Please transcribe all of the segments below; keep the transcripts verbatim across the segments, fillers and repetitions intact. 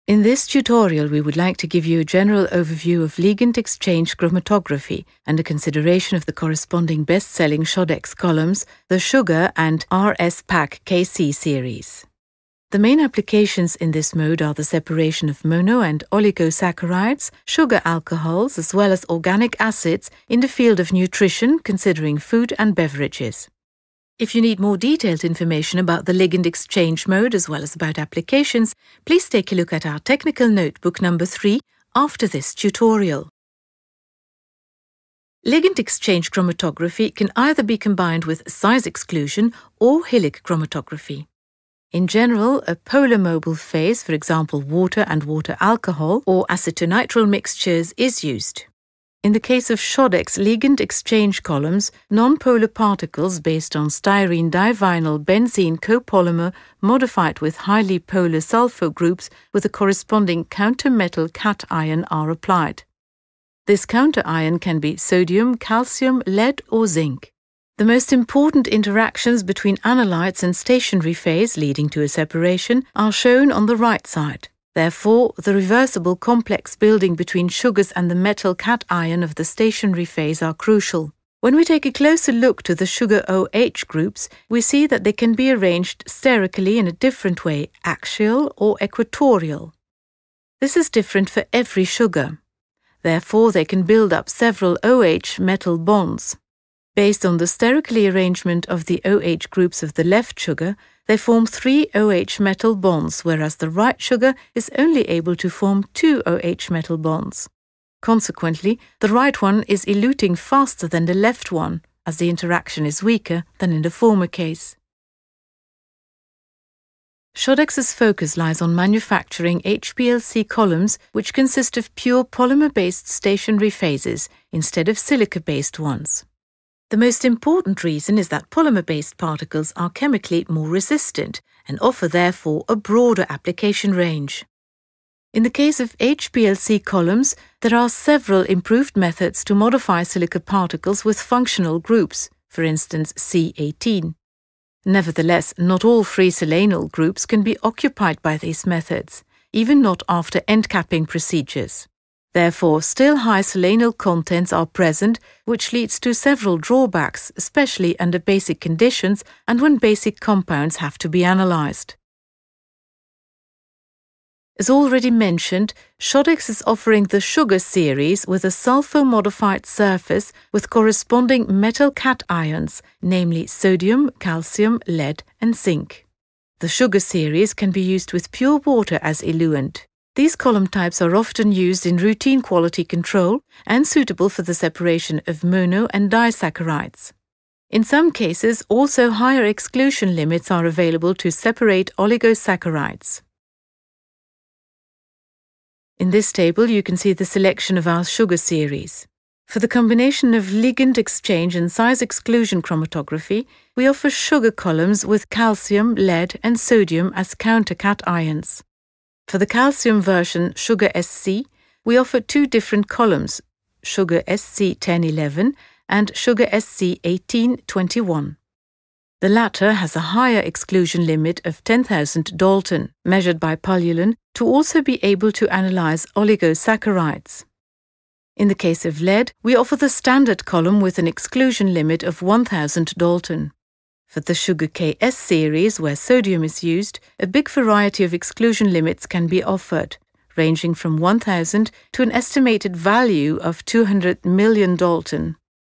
In this tutorial, we would like to give you a general overview of Ligand Exchange Chromatography and a consideration of the corresponding best-selling Shodex columns, the Sugar and R S Pack K C series. The main applications in this mode are the separation of mono- and oligosaccharides, sugar alcohols, as well as organic acids in the field of nutrition, considering food and beverages. If you need more detailed information about the ligand exchange mode as well as about applications, please take a look at our technical notebook number three after this tutorial. Ligand exchange chromatography can either be combined with size exclusion or Hillick chromatography. In general, a polar mobile phase, for example water and water alcohol or acetonitrile mixtures, is used. In the case of Shodex ligand exchange columns, non-polar particles based on styrene divinyl benzene copolymer modified with highly polar sulfur groups with a corresponding counter-metal cation are applied. This counter-ion can be sodium, calcium, lead or zinc. The most important interactions between analytes and stationary phase leading to a separation are shown on the right side. Therefore, the reversible complex building between sugars and the metal cation of the stationary phase are crucial. When we take a closer look to the sugar OH groups, we see that they can be arranged sterically in a different way, axial or equatorial. This is different for every sugar. Therefore, they can build up several OH metal bonds. Based on the sterically arrangement of the OH groups of the left sugar, they form three OH metal bonds, whereas the right sugar is only able to form two OH metal bonds. Consequently, the right one is eluting faster than the left one, as the interaction is weaker than in the former case. Shodex's focus lies on manufacturing H P L C columns which consist of pure polymer-based stationary phases instead of silica-based ones. The most important reason is that polymer-based particles are chemically more resistant and offer therefore a broader application range. In the case of H P L C columns, there are several improved methods to modify silica particles with functional groups, for instance C eighteen. Nevertheless, not all free selanyl groups can be occupied by these methods, even not after end-capping procedures. Therefore, still high selanyl contents are present, which leads to several drawbacks, especially under basic conditions and when basic compounds have to be analyzed. As already mentioned, Shodex is offering the Sugar series with a sulfur-modified surface with corresponding metal cations, namely sodium, calcium, lead and zinc. The Sugar series can be used with pure water as eluent. These column types are often used in routine quality control and suitable for the separation of mono- and disaccharides. In some cases, also higher exclusion limits are available to separate oligosaccharides. In this table, you can see the selection of our Sugar series. For the combination of ligand exchange and size exclusion chromatography, we offer sugar columns with calcium, lead and sodium as counter-cations. For the calcium version Sugar S C, we offer two different columns, Sugar S C ten eleven and Sugar S C eighteen twenty-one. The latter has a higher exclusion limit of ten thousand Dalton, measured by Pullulan, to also be able to analyze oligosaccharides. In the case of lead, we offer the standard column with an exclusion limit of one thousand Dalton. For the Sugar K S series, where sodium is used, a big variety of exclusion limits can be offered, ranging from one thousand to an estimated value of two hundred million Dalton.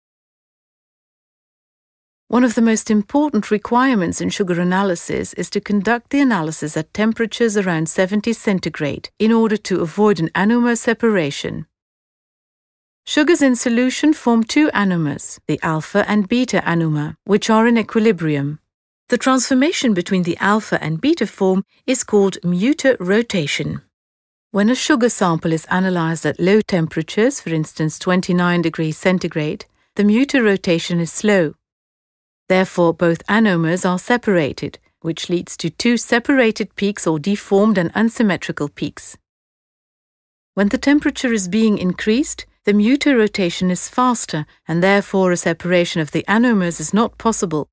One of the most important requirements in sugar analysis is to conduct the analysis at temperatures around seventy centigrade in order to avoid an anomer separation. Sugars in solution form two anomers, the alpha and beta anomer, which are in equilibrium. The transformation between the alpha and beta form is called muter rotation. When a sugar sample is analyzed at low temperatures, for instance twenty-nine degrees centigrade, the muter rotation is slow. Therefore, both anomers are separated, which leads to two separated peaks or deformed and unsymmetrical peaks. When the temperature is being increased, the muter rotation is faster and therefore a separation of the anomers is not possible.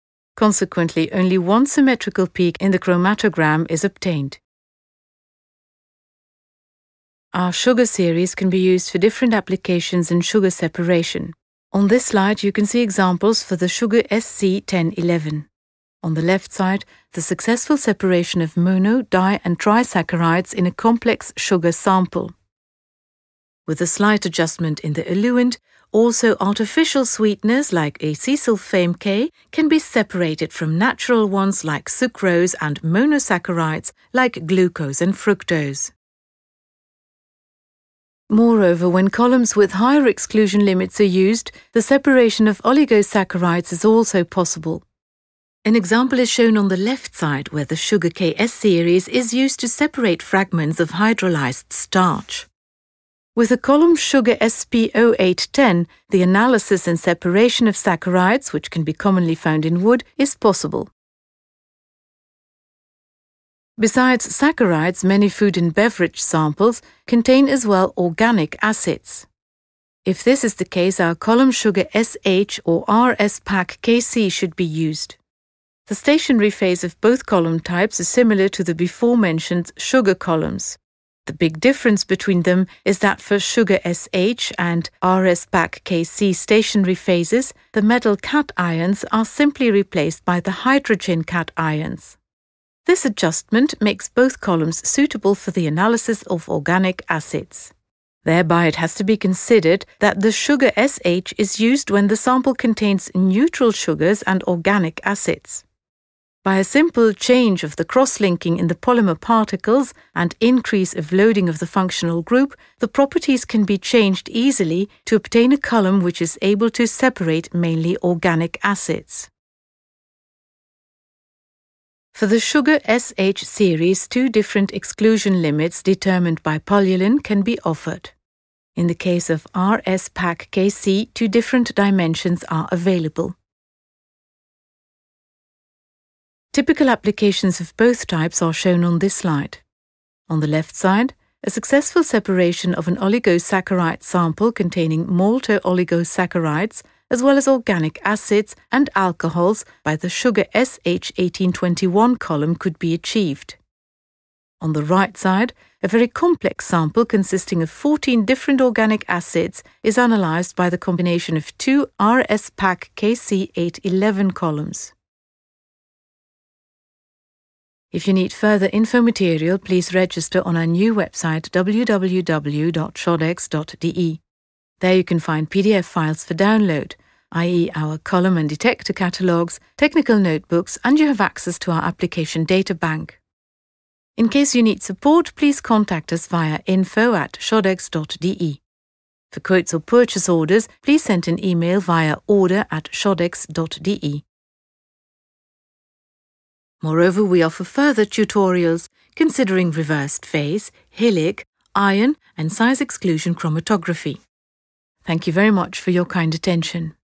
Consequently, only one symmetrical peak in the chromatogram is obtained. Our sugar series can be used for different applications in sugar separation. On this slide, you can see examples for the sugar S C ten eleven. On the left side, the successful separation of mono, di, and trisaccharides in a complex sugar sample. With a slight adjustment in the eluent, also artificial sweeteners like acesulfame K can be separated from natural ones like sucrose and monosaccharides like glucose and fructose. Moreover, when columns with higher exclusion limits are used, the separation of oligosaccharides is also possible. An example is shown on the left side where the sugar K S series is used to separate fragments of hydrolyzed starch. With the column sugar S P zero eight ten, the analysis and separation of saccharides, which can be commonly found in wood, is possible. Besides saccharides, many food and beverage samples contain as well organic acids. If this is the case, our column sugar S H or R S pack K C should be used. The stationary phase of both column types is similar to the before-mentioned sugar columns. The big difference between them is that for sugar S H and R S pack K C stationary phases, the metal cations are simply replaced by the hydrogen cations. This adjustment makes both columns suitable for the analysis of organic acids. Thereby, it has to be considered that the sugar S H is used when the sample contains neutral sugars and organic acids. By a simple change of the cross-linking in the polymer particles and increase of loading of the functional group, the properties can be changed easily to obtain a column which is able to separate mainly organic acids. For the sugar S H series, two different exclusion limits determined by polyolin can be offered. In the case of R S pack K C, two different dimensions are available. Typical applications of both types are shown on this slide. On the left side, a successful separation of an oligosaccharide sample containing malto-oligosaccharides as well as organic acids and alcohols by the sugar S H eighteen twenty-one column could be achieved. On the right side, a very complex sample consisting of fourteen different organic acids is analyzed by the combination of two R S pack K C eight eleven columns. If you need further info material, please register on our new website w w w dot shodex dot d e. There you can find P D F files for download, that is our column and detector catalogues, technical notebooks, and you have access to our application data bank. In case you need support, please contact us via info at shodex dot d e. For quotes or purchase orders, please send an email via order at shodex dot d e. Moreover, we offer further tutorials considering reversed phase, Hillig, ion, and size exclusion chromatography. Thank you very much for your kind attention.